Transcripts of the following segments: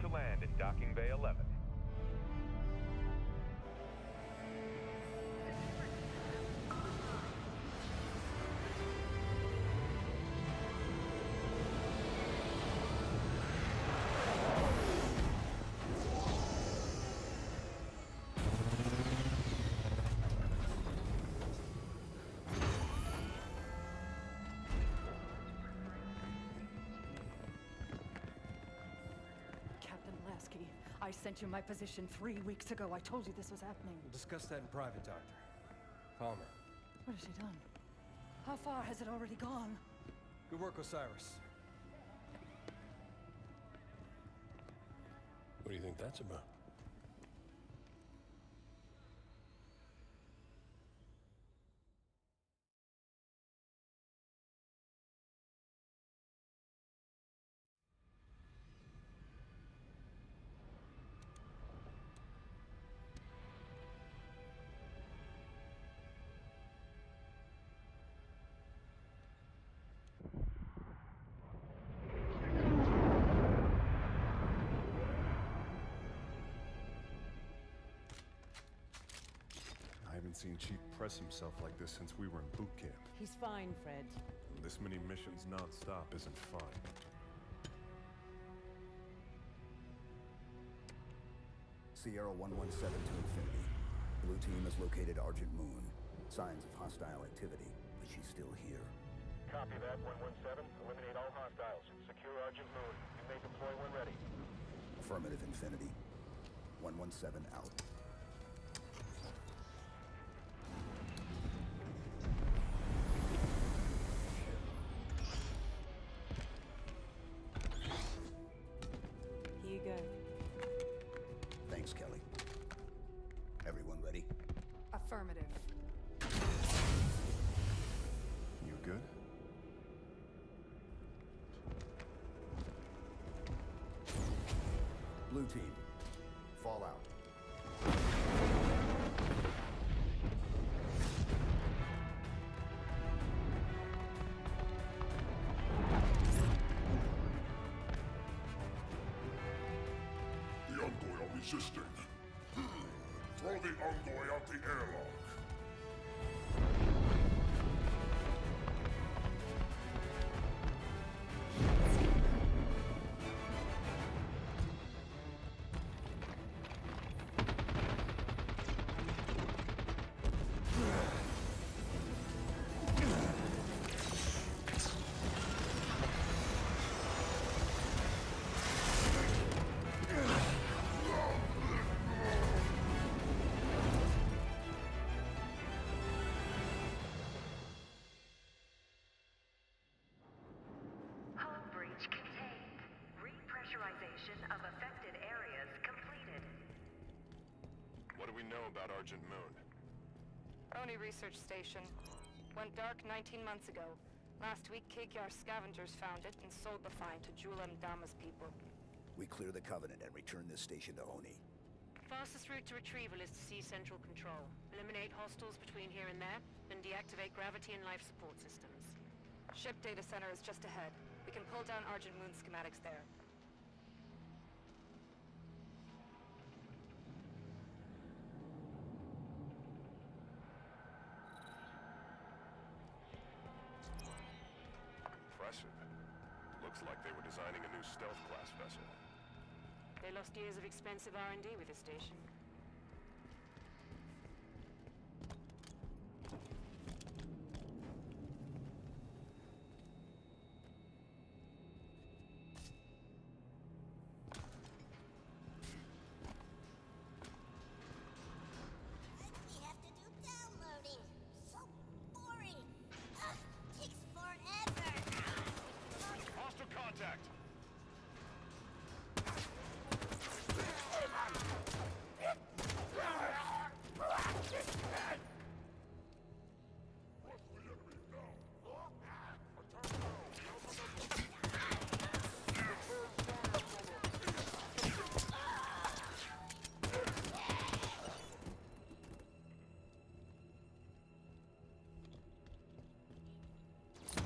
to land in Docking Bay 11. I sent you my position 3 weeks ago. I told you this was happening. We'll discuss that in private, Doctor. Palmer. What has she done? How far has it already gone? Good work, Osiris. What do you think that's about? I haven't seen Chief press himself like this since we were in boot camp. He's fine, Fred. This many missions non-stop isn't fun. Sierra 117 to Infinity. Blue team has located Argent Moon. Signs of hostile activity, but she's still here. Copy that, 117. Eliminate all hostiles. Secure Argent Moon. You may deploy when ready. Affirmative, Infinity. 117 out. Here you go. Thanks, Kelly. Everyone ready? Affirmative. You good? Blue team, fall out. The Envoy are resisting. Throw the Envoy out the airlock. Hull breach contained. Repressurization of affected areas completed. What do we know about Argent Moon? Oni research station. Went dark 19 months ago. Last week, Kekyar scavengers found it and sold the find to Jul 'Mdama's people. We clear the Covenant and return this station to Oni. Fastest route to retrieval is to seize central control. Eliminate hostiles between here and there, then deactivate gravity and life support systems. Ship data center is just ahead. We can pull down Argent Moon schematics there. Impressive. Looks like they were designing a new stealth class vessel. They lost years of expensive R&D with this station. We have to do downloading. So boring. Ugh, takes forever. Hostile contact!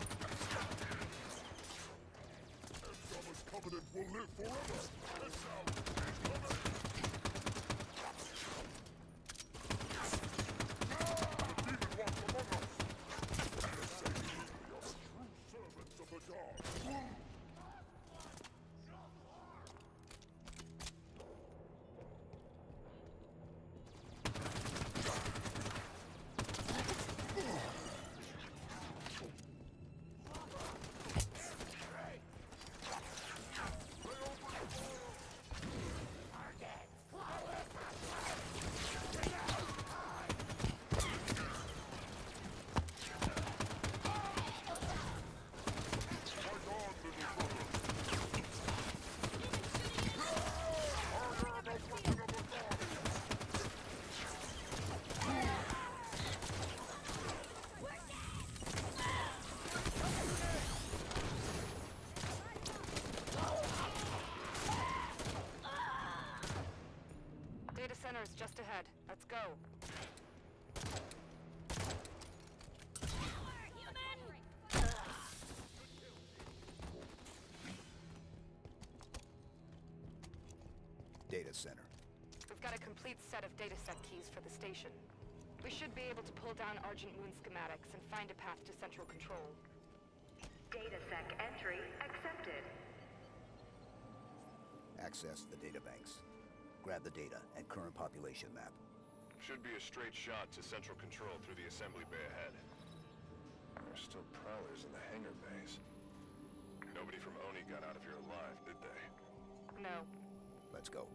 Andromed's Covenant will live forever. It's out. Let's go. Data center. We've got a complete set of datasec keys for the station. We should be able to pull down Argent Moon schematics and find a path to central control. Datasec entry accepted. Access the databanks. Grab the data and current population map. Should be a straight shot to central control through the assembly bay ahead. There's still prowlers in the hangar bays. Nobody from Oni got out of here alive, did they? No. Let's go.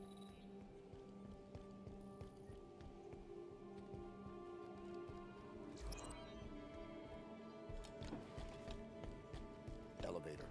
Elevator.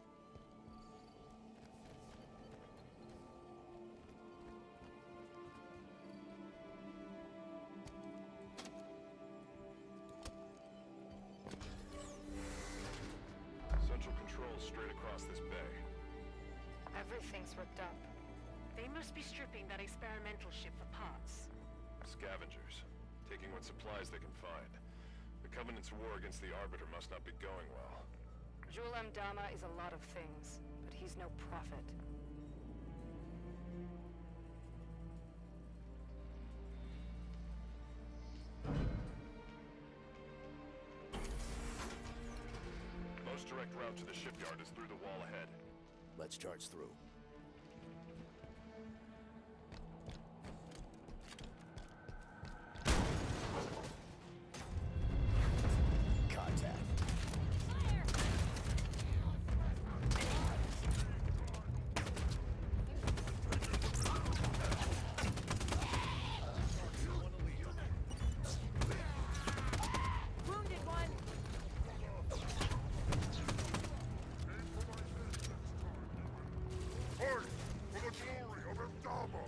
Central control's straight across this bay. Everything's ripped up. They must be stripping that experimental ship for parts. Scavengers, taking what supplies they can find. The Covenant's war against the Arbiter must not be going well. Jul Dama is a lot of things, but he's no prophet. Most direct route to the shipyard is through the wall ahead. Let's charge through. Contact. Wounded one. Fight for the glory of Eldama!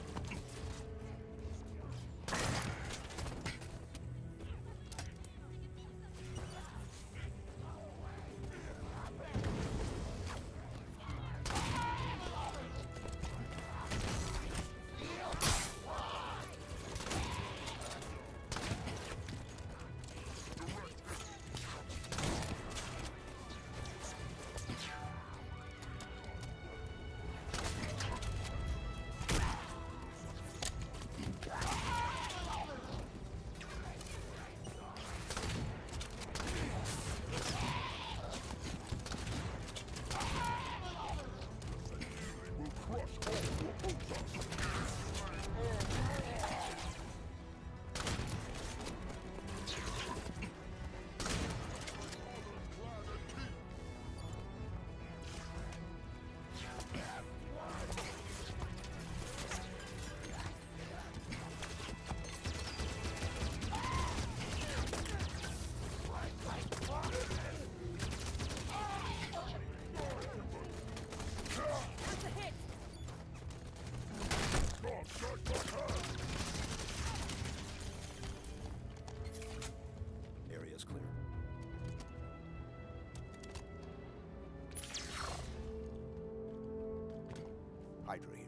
Area's clear. Hydra here.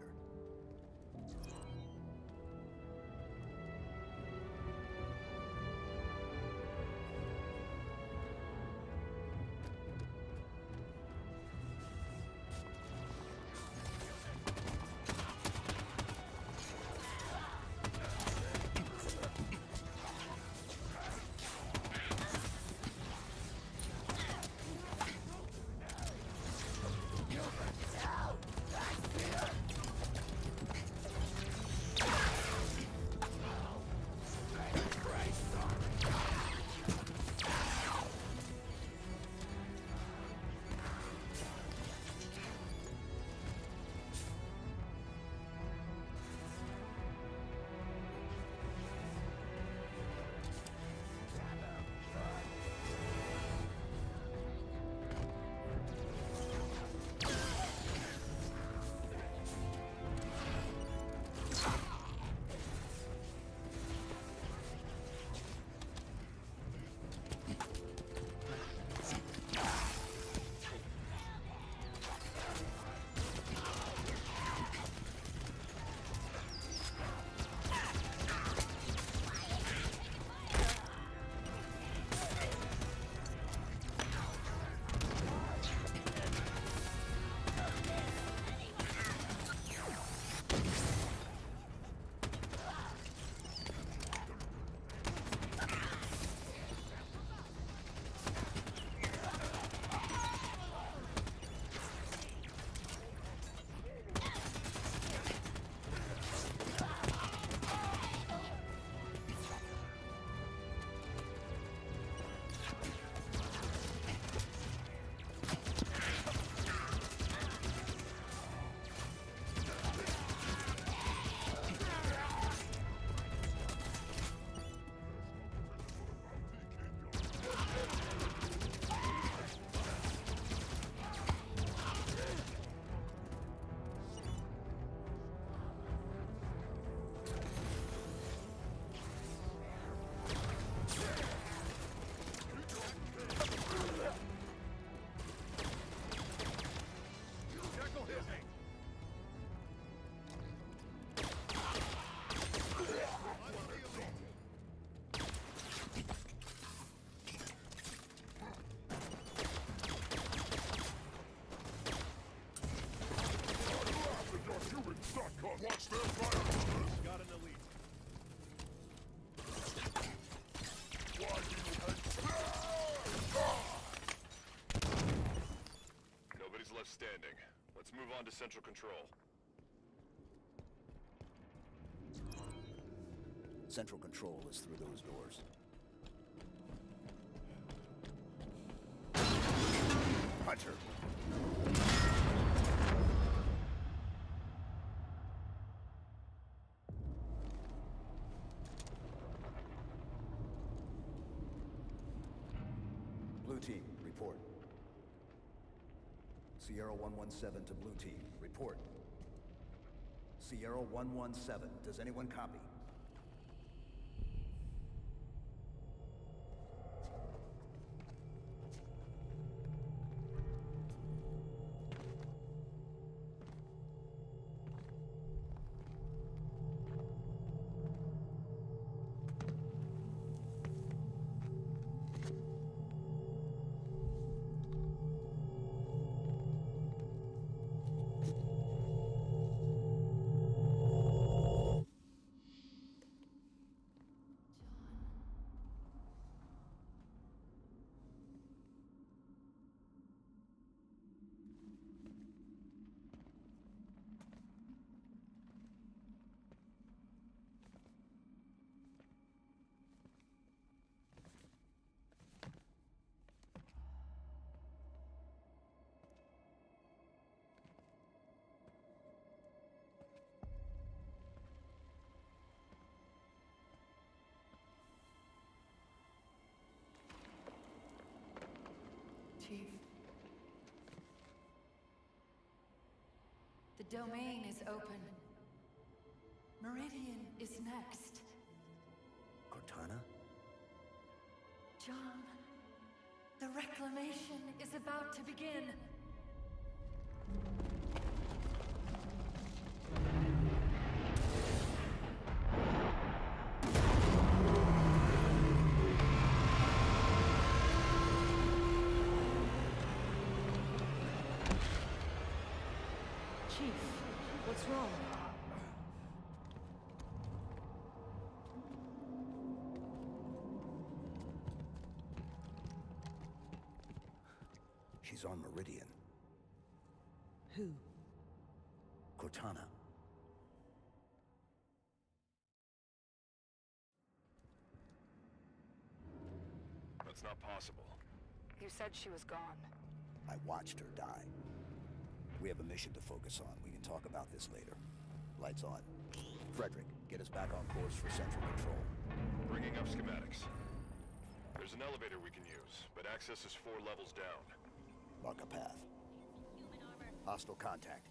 Got an elite. Nobody's left standing. Let's move on to Central Control. Central Control is through those doors. Hunter. Blue Team, report. Sierra 117 to Blue Team, report. Sierra 117, does anyone copy? Chief. The domain is open. Meridian is next. Cortana? John, the reclamation is about to begin. Chief, what's wrong? She's on Meridian. Who? Cortana. That's not possible. You said she was gone. I watched her die. We have a mission to focus on. We can talk about this later. Lights on. Frederick, get us back on course for Central Control. Bringing up schematics. There's an elevator we can use, but access is 4 levels down. Mark a path. Hostile contact.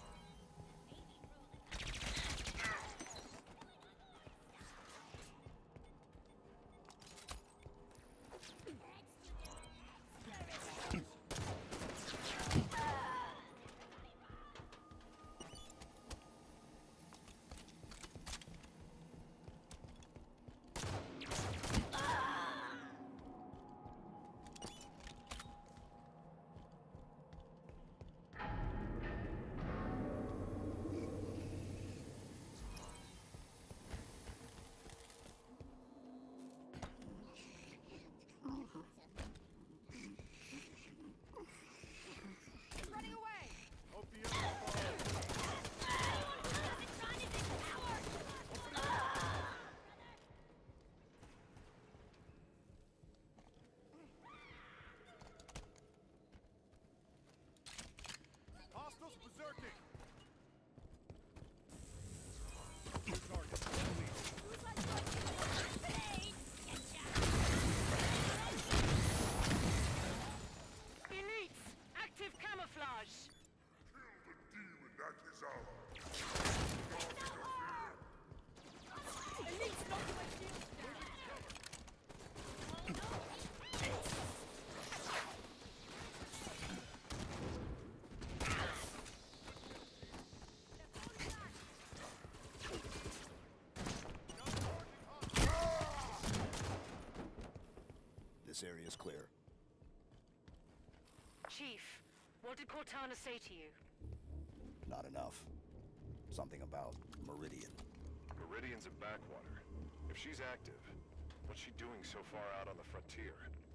Elites! Active camouflage! Kill the demon that is ours. Elites, knock my shield This area is clear. Chief, what did Cortana say to you? Not enough. Something about Meridian. Meridian's a backwater. If she's active, what's she doing so far out on the frontier?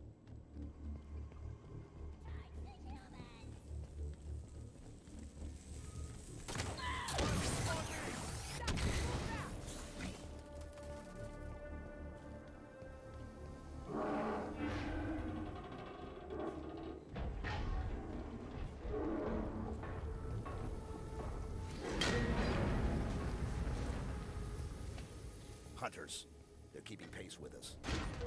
Hunters. They're keeping pace with us.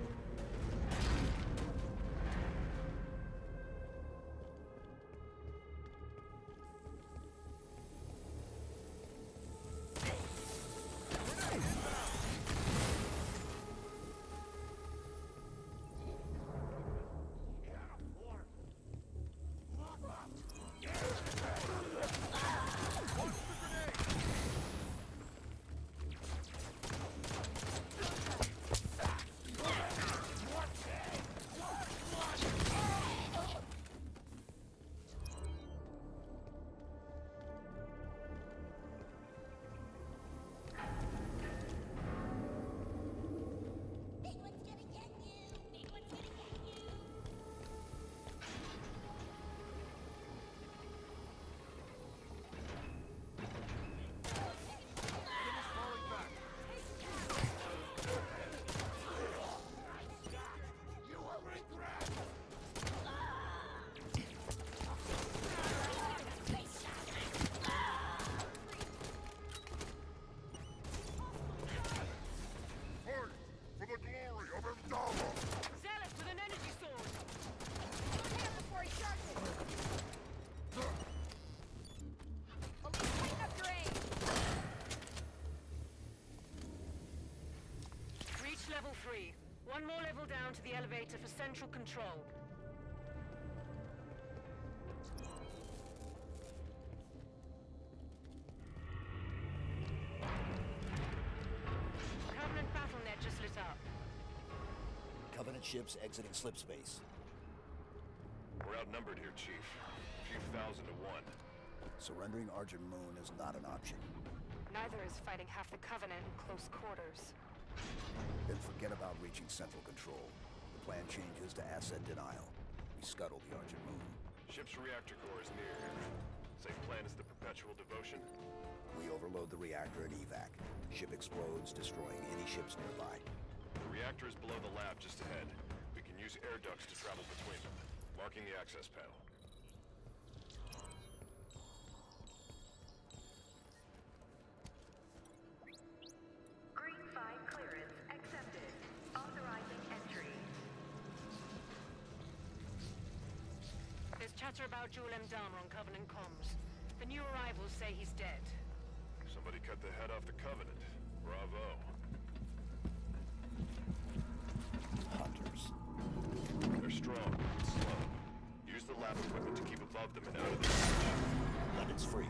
Level 3. One more level down to the elevator for central control. Covenant BattleNet just lit up. Covenant ships exiting slip space. We're outnumbered here, Chief. A few thousand to one. Surrendering Argent Moon is not an option. Neither is fighting half the Covenant in close quarters. Then forget about reaching central control. The plan changes to asset denial. We scuttle the Argent Moon. Ship's reactor core is near here. Same plan as the Perpetual Devotion? We overload the reactor at evac. Ship explodes, destroying any ships nearby. The reactor is below the lab just ahead. We can use air ducts to travel between them. Marking the access panel. Green 5 clearance accepted. Authorizing entry. There's chatter about Jul 'Mdama on Covenant comms. The new arrivals say he's dead. Somebody cut the head off the Covenant. Bravo. Hunters. They're strong, but slow. Use the lab equipment to keep above them and out of their reach. Weapons free.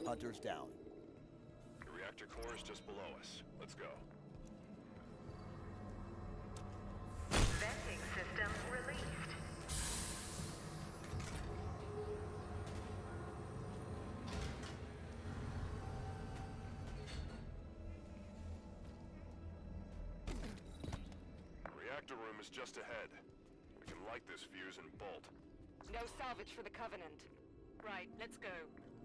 Hunter's down. The reactor core is just below us. Let's go. Venting system released. Reactor room is just ahead. We can light this fuse and bolt. No salvage for the Covenant. Right, let's go.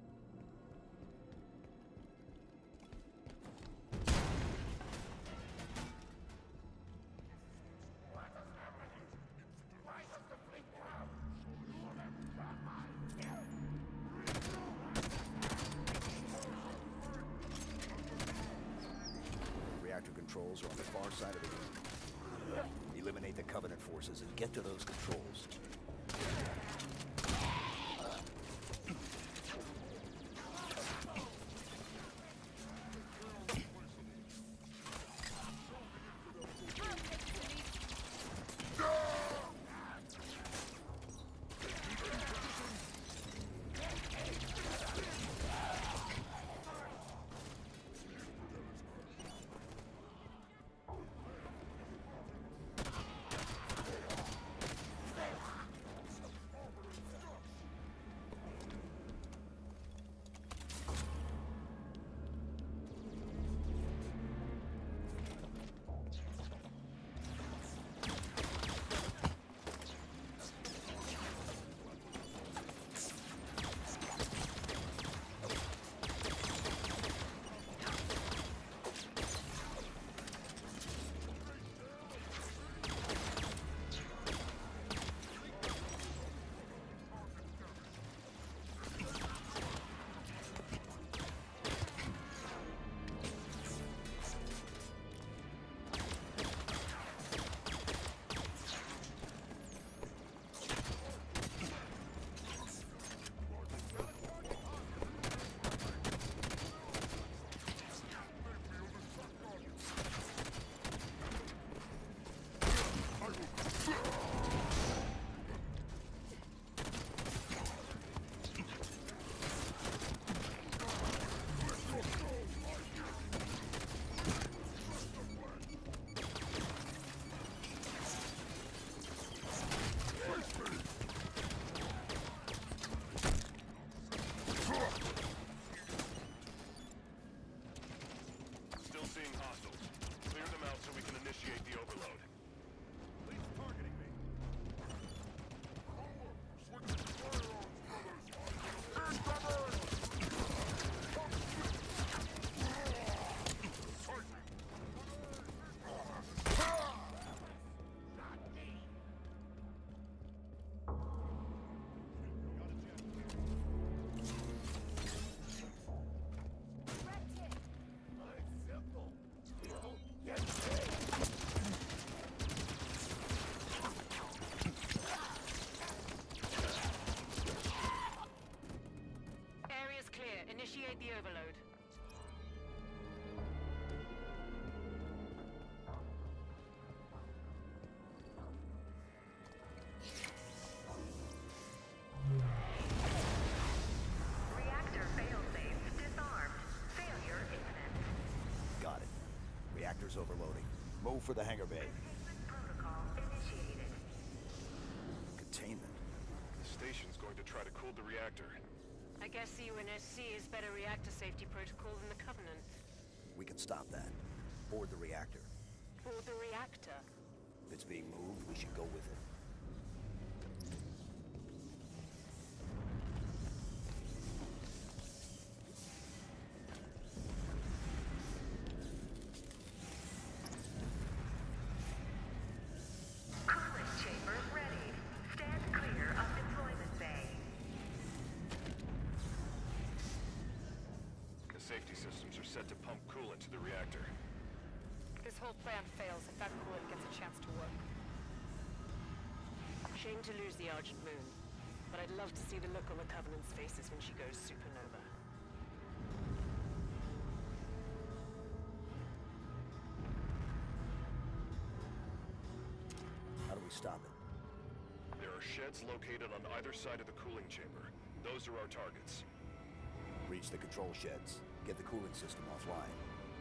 Reactor controls are on the far side of the room. Eliminate the Covenant forces and get to those controls. Still seeing hostiles. Clear them out so we can initiate the overload. Least targeting me. Area's clear. Initiate the overload. Reactor failsafe disarmed. Failure imminent. Got it. Reactor's overloading. Move for the hangar bay. Protocol initiated. Containment. The station's going to try to cool the reactor. I guess UNSC is better reactor safety protocol than the Covenant. We can stop that. Board the reactor. Or the reactor. If it's being moved, we should go with it. Coolant chamber ready. Stand clear of deployment bay. The safety systems are set to pump coolant to the reactor. This whole plan fails if that coolant gets a chance to work. Shame to lose the Argent Moon, but I'd love to see the look on the Covenant's faces when she goes supernova. How do we stop it? There are sheds located on either side of the cooling chamber. Those are our targets. Reach the control sheds. Get the cooling system offline.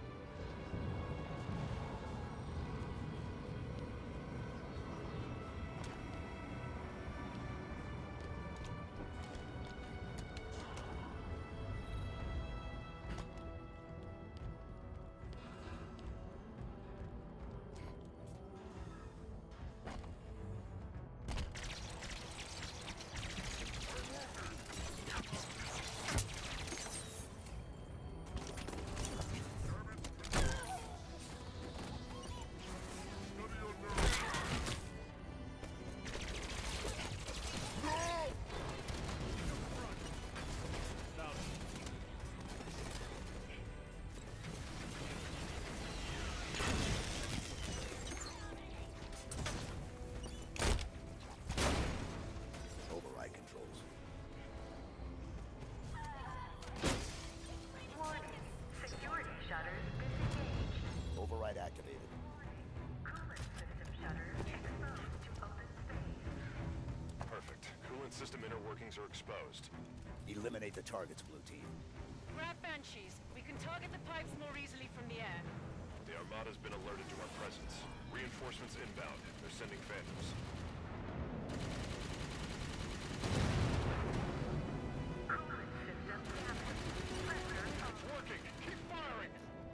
Activated. Coolant system shutters exposed to open space. Perfect. Coolant system inner workings are exposed. Eliminate the targets, Blue Team. Grab Banshees. We can target the pipes more easily from the air. The Armada's been alerted to our presence. Reinforcements inbound. They're sending Phantoms. Coolant system damaged. Pressure It's working! Keep firing!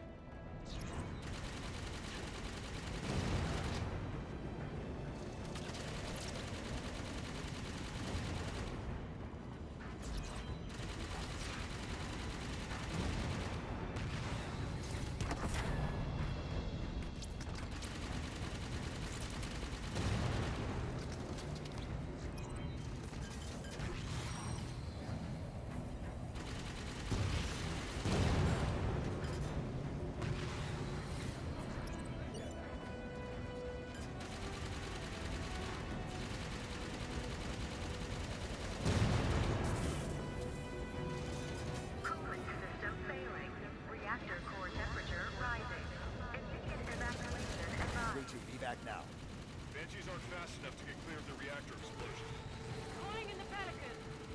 Evac now. Banshees aren't fast enough to get clear of the reactor explosion. Calling in the Pelican.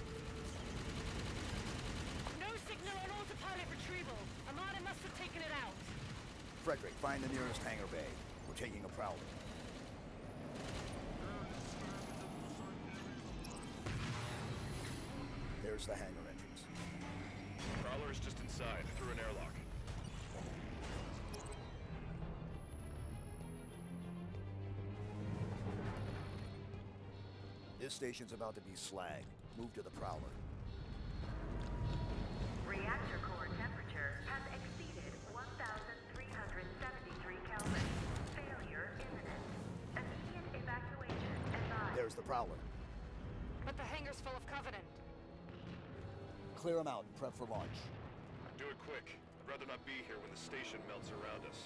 No signal on autopilot retrieval. Armada must have taken it out. Frederick, find the nearest hangar bay. We're taking a prowler. There's the hangar entrance. Prowler is just inside, through an airlock. This station's about to be slag. Move to the prowler. Reactor core temperature has exceeded 1,373 Kelvin. Failure imminent. Immediate evacuation advised. There's the prowler. But the hangar's full of Covenant. Clear them out and prep for launch. Do it quick. I'd rather not be here when the station melts around us.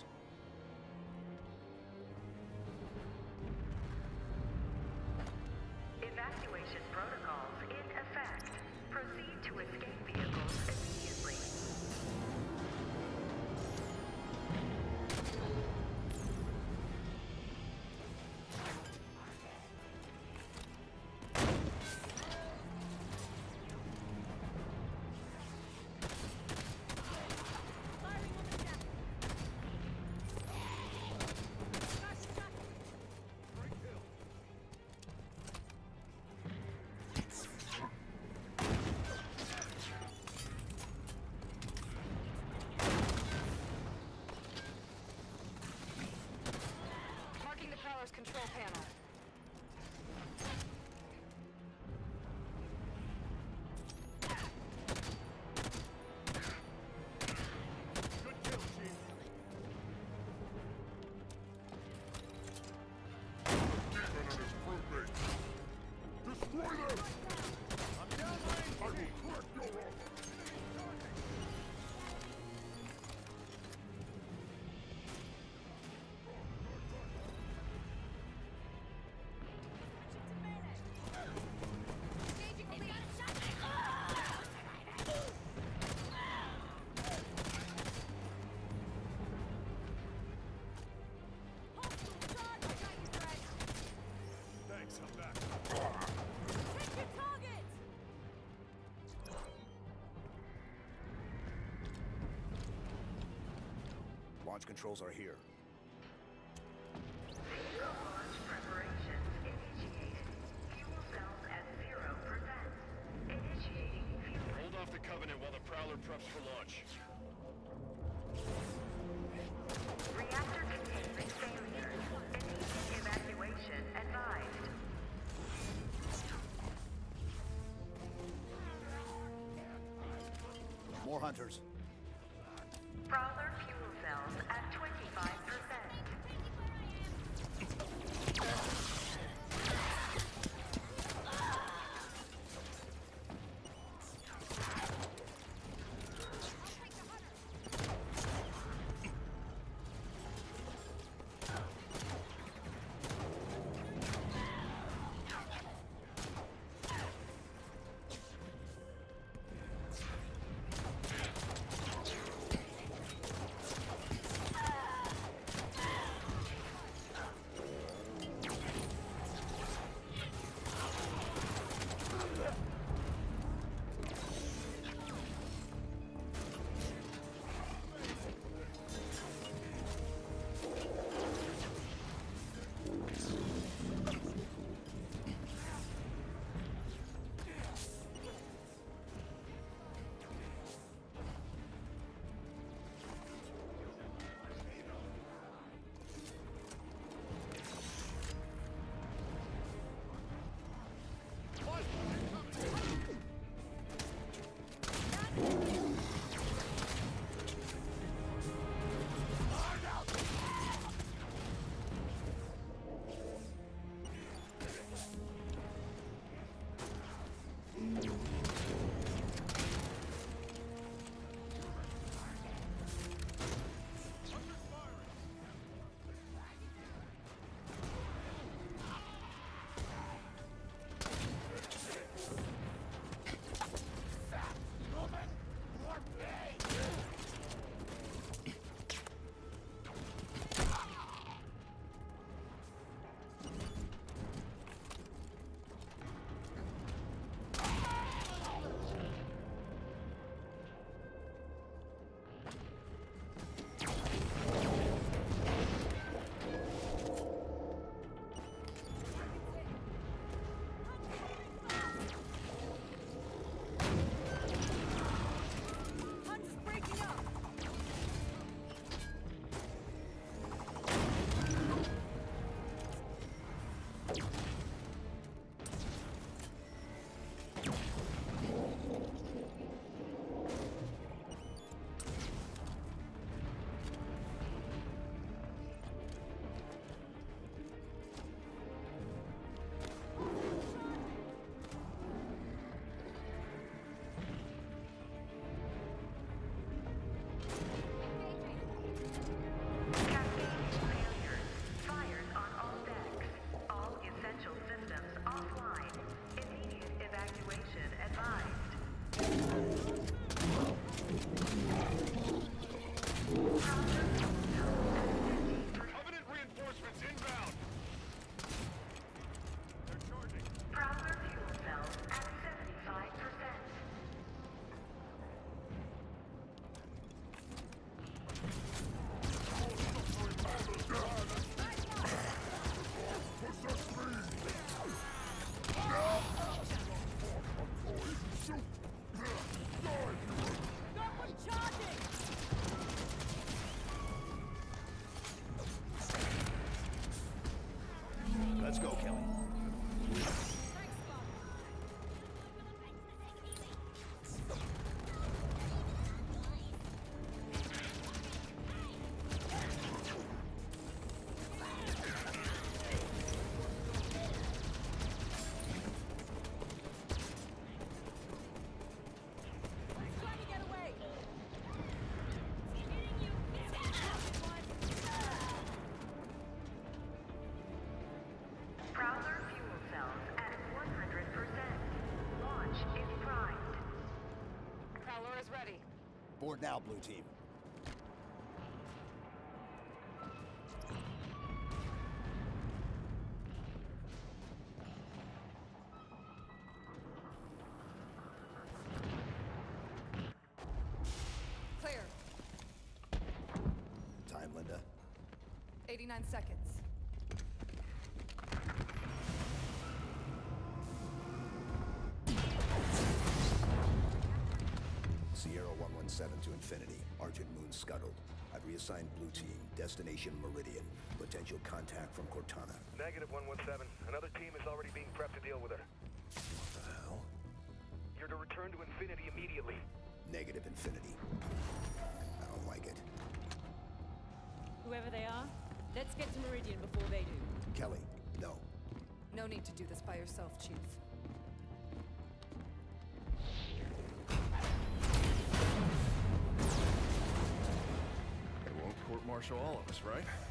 Evacuation protocols in effect. Proceed to escape vehicles immediately. Launch controls are here. Vehicle launch preparations initiated. Fuel cells at 0%. Initiating fuel. Hold off the Covenant while the Prowler preps for launch. Reactor containment failure. Immediate evacuation advised. More hunters. Prowler fuel cells at 25%. Let's go, Kelly. Prowler fuel cells at 100%. Launch is primed. Prowler is ready. Board now, Blue Team. Clear. Time 39 seconds. Sierra 117 to Infinity. Argent Moon scuttled. I've reassigned Blue Team. Destination Meridian. Potential contact from Cortana. Negative 117. Another team is already being prepped to deal with her. What the hell? You're to return to Infinity immediately. Negative, Infinity. I don't like it. Whoever they are, let's get to Meridian before they do. Kelly, no. No need to do this by yourself, Chief. They won't court-martial all of us, right?